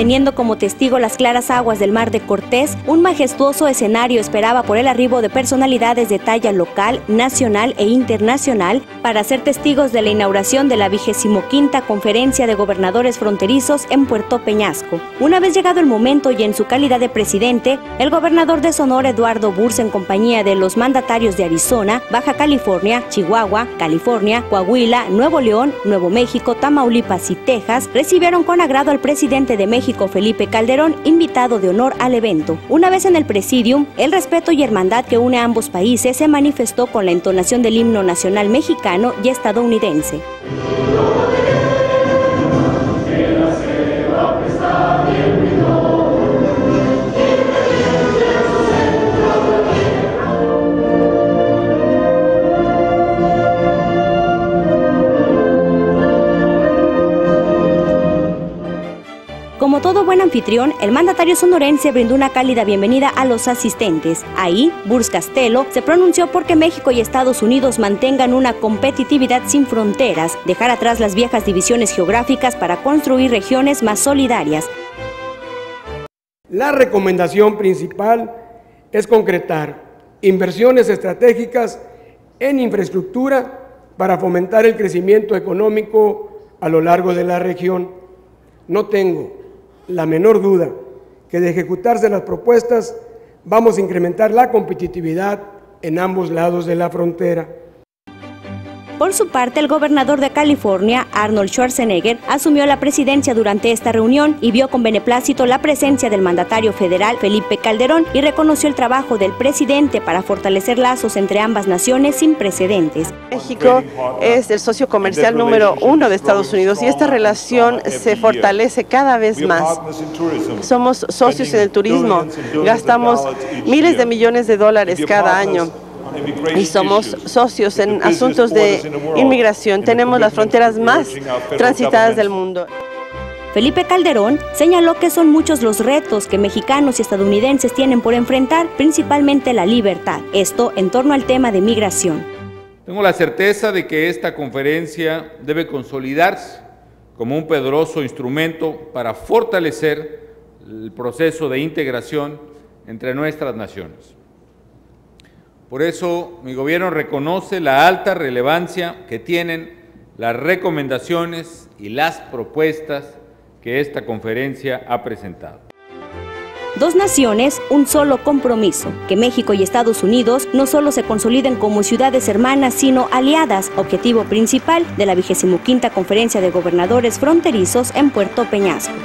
teniendo como testigo las claras aguas del Mar de Cortés, un majestuoso escenario esperaba por el arribo de personalidades de talla local, nacional e internacional para ser testigos de la inauguración de la 25ª Conferencia de Gobernadores Fronterizos en Puerto Peñasco. Una vez llegado el momento y en su calidad de presidente, el gobernador de Sonora, Eduardo Burz, en compañía de los mandatarios de Arizona, Baja California, Chihuahua, California, Coahuila, Nuevo León, Nuevo México, Tamaulipas y Texas, recibieron con agrado al presidente de México, Felipe Calderón, invitado de honor al evento. Una vez en el presidium, el respeto y hermandad que une a ambos países se manifestó con la entonación del himno nacional mexicano y estadounidense. Como todo buen anfitrión, el mandatario sonorense brindó una cálida bienvenida a los asistentes. Ahí, Burz Castelo se pronunció porque México y Estados Unidos mantengan una competitividad sin fronteras, dejar atrás las viejas divisiones geográficas para construir regiones más solidarias. La recomendación principal es concretar inversiones estratégicas en infraestructura para fomentar el crecimiento económico a lo largo de la región. No tengo la menor duda que de ejecutarse las propuestas vamos a incrementar la competitividad en ambos lados de la frontera. Por su parte, el gobernador de California, Arnold Schwarzenegger, asumió la presidencia durante esta reunión y vio con beneplácito la presencia del mandatario federal, Felipe Calderón, y reconoció el trabajo del presidente para fortalecer lazos entre ambas naciones sin precedentes. México es el socio comercial número 1 de Estados Unidos y esta relación se fortalece cada vez más. Somos socios en el turismo, gastamos miles de millones de dólares cada año. Y somos socios en asuntos de inmigración. Tenemos las fronteras más transitadas del mundo. Felipe Calderón señaló que son muchos los retos que mexicanos y estadounidenses tienen por enfrentar, principalmente la libertad. Esto en torno al tema de migración. Tengo la certeza de que esta conferencia debe consolidarse como un poderoso instrumento para fortalecer el proceso de integración entre nuestras naciones. Por eso, mi gobierno reconoce la alta relevancia que tienen las recomendaciones y las propuestas que esta conferencia ha presentado. Dos naciones, un solo compromiso, que México y Estados Unidos no solo se consoliden como ciudades hermanas, sino aliadas, objetivo principal de la 25ª Conferencia de Gobernadores Fronterizos en Puerto Peñasco.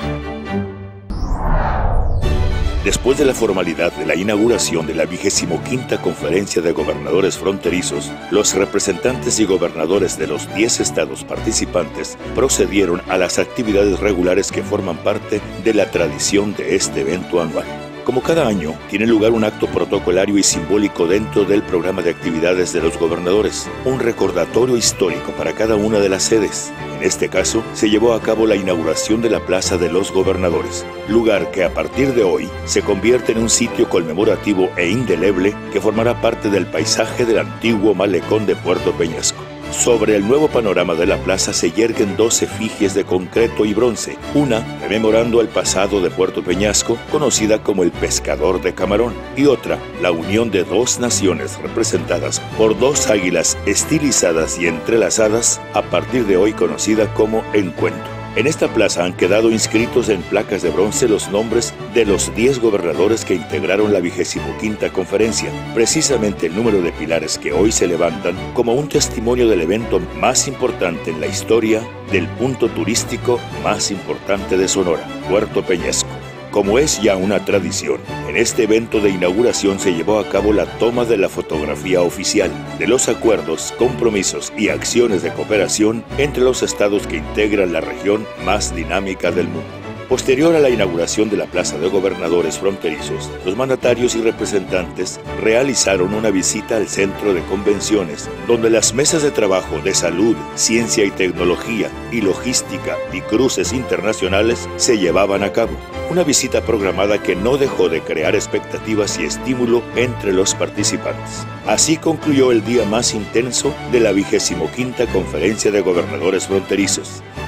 Después de la formalidad de la inauguración de la 25ª Conferencia de Gobernadores Fronterizos, los representantes y gobernadores de los 10 estados participantes procedieron a las actividades regulares que forman parte de la tradición de este evento anual. Como cada año, tiene lugar un acto protocolario y simbólico dentro del programa de actividades de los gobernadores, un recordatorio histórico para cada una de las sedes. En este caso, se llevó a cabo la inauguración de la Plaza de los Gobernadores, lugar que a partir de hoy se convierte en un sitio conmemorativo e indeleble que formará parte del paisaje del antiguo malecón de Puerto Peñasco. Sobre el nuevo panorama de la plaza se yerguen 2 efigies de concreto y bronce, una rememorando el pasado de Puerto Peñasco, conocida como el Pescador de Camarón, y otra, la unión de 2 naciones representadas por 2 águilas estilizadas y entrelazadas, a partir de hoy conocida como Encuentro. En esta plaza han quedado inscritos en placas de bronce los nombres de los 10 gobernadores que integraron la 25ª conferencia, precisamente el número de pilares que hoy se levantan como un testimonio del evento más importante en la historia del punto turístico más importante de Sonora, Puerto Peñasco. Como es ya una tradición, en este evento de inauguración se llevó a cabo la toma de la fotografía oficial de los acuerdos, compromisos y acciones de cooperación entre los estados que integran la región más dinámica del mundo. Posterior a la inauguración de la Plaza de Gobernadores Fronterizos, los mandatarios y representantes realizaron una visita al centro de convenciones, donde las mesas de trabajo de salud, ciencia y tecnología, y logística y cruces internacionales se llevaban a cabo. Una visita programada que no dejó de crear expectativas y estímulo entre los participantes. Así concluyó el día más intenso de la 25ª Conferencia de Gobernadores Fronterizos.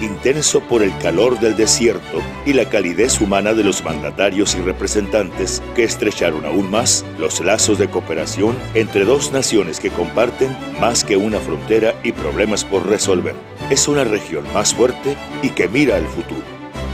intenso por el calor del desierto y la calidez humana de los mandatarios y representantes que estrecharon aún más los lazos de cooperación entre dos naciones que comparten más que una frontera y problemas por resolver. Es una región más fuerte y que mira al futuro.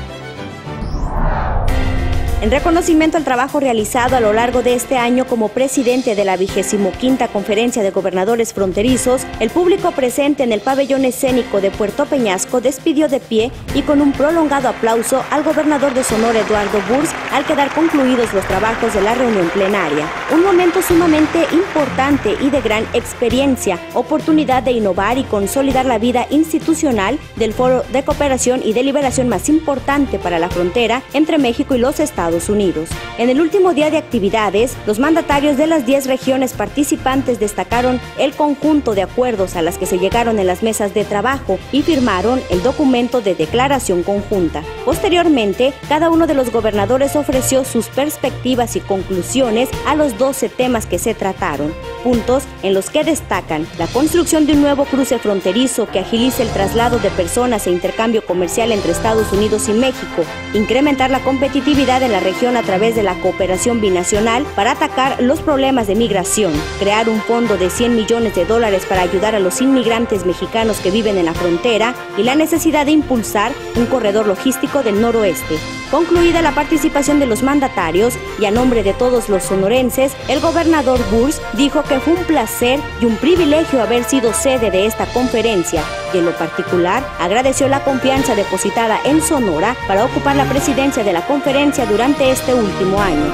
En reconocimiento al trabajo realizado a lo largo de este año como presidente de la 25ª Conferencia de Gobernadores Fronterizos, el público presente en el pabellón escénico de Puerto Peñasco despidió de pie y con un prolongado aplauso al gobernador de Sonora, Eduardo Burrs, al quedar concluidos los trabajos de la reunión plenaria. Un momento sumamente importante y de gran experiencia, oportunidad de innovar y consolidar la vida institucional del foro de cooperación y deliberación más importante para la frontera entre México y los Estados Unidos. En el último día de actividades, los mandatarios de las 10 regiones participantes destacaron el conjunto de acuerdos a las que se llegaron en las mesas de trabajo y firmaron el documento de declaración conjunta. Posteriormente, cada uno de los gobernadores ofreció sus perspectivas y conclusiones a los 12 temas que se trataron, puntos en los que destacan la construcción de un nuevo cruce fronterizo que agilice el traslado de personas e intercambio comercial entre Estados Unidos y México, incrementar la competitividad en la región a través de la cooperación binacional para atacar los problemas de migración, crear un fondo de $100 millones para ayudar a los inmigrantes mexicanos que viven en la frontera y la necesidad de impulsar un corredor logístico del noroeste. Concluida la participación de los mandatarios y a nombre de todos los sonorenses, el gobernador Burrs dijo que fue un placer y un privilegio haber sido sede de esta conferencia y en lo particular agradeció la confianza depositada en Sonora para ocupar la presidencia de la conferencia durante este último año.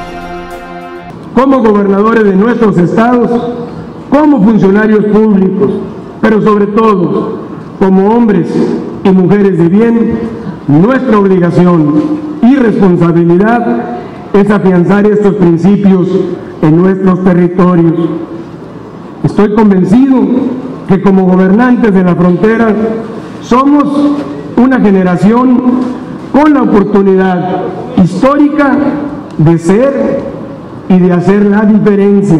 Como gobernadores de nuestros estados, como funcionarios públicos, pero sobre todo como hombres y mujeres de bien, nuestra obligación y responsabilidad es afianzar estos principios en nuestros territorios. Estoy convencido que como gobernantes de la frontera somos una generación con la oportunidad histórica de ser y de hacer la diferencia.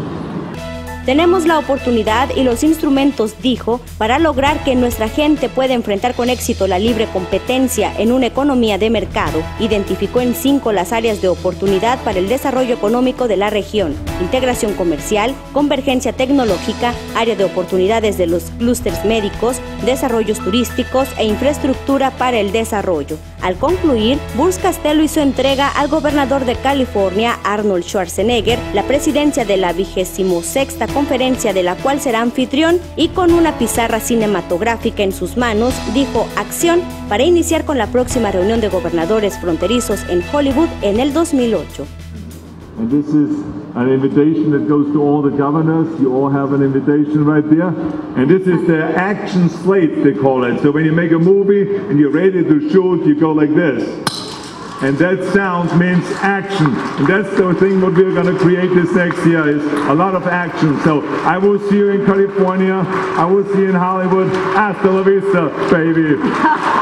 Tenemos la oportunidad y los instrumentos, dijo, para lograr que nuestra gente pueda enfrentar con éxito la libre competencia en una economía de mercado. Identificó en 5 las áreas de oportunidad para el desarrollo económico de la región: integración comercial, convergencia tecnológica, área de oportunidades de los clústeres médicos, desarrollos turísticos e infraestructura para el desarrollo. Al concluir, Burrs Castelo hizo entrega al gobernador de California, Arnold Schwarzenegger, la presidencia de la 26ª conferencia de la cual será anfitrión, y con una pizarra cinematográfica en sus manos, dijo acción para iniciar con la próxima reunión de gobernadores fronterizos en Hollywood en el 2008. And this is an invitation that goes to all the governors. You all have an invitation right there. And this is the action slate, they call it. So when you make a movie and you're ready to shoot, you go like this. And that sound means action. And that's the thing what we're going to create this next year is a lot of action. So I will see you in California. I will see you in Hollywood. Hasta la vista, baby.